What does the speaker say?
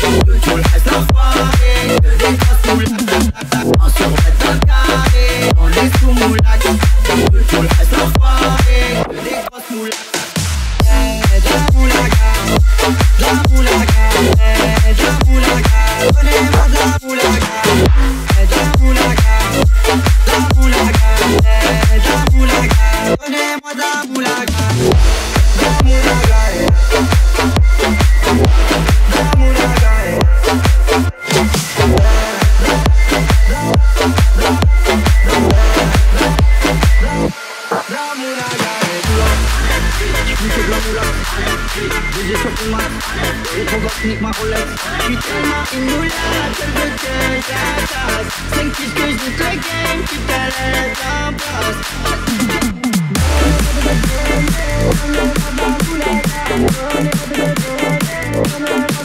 Tout le reste l'enfoiré, que des grosses moulacs. On se remet dans le carré, on est sous moulac. Tout le reste l'enfoiré, que des grosses moulacs. De la moulaga, de la moulaga, de la moulaga, donnez-moi de la moulaga. De la moulaga, de la moulaga, de la moulaga, donnez-moi de la moulaga. De la moulaga, de la moulaga. J'ai sur ma et trop box nique ma Rolex. J'suis tellement une moulade, je veux que j'attasse. 5 pistes que j'ai le game, tu te laisses en place. Donnez-moi de la moulaga, donnez-moi de la moulaga, donnez-moi de la moulaga.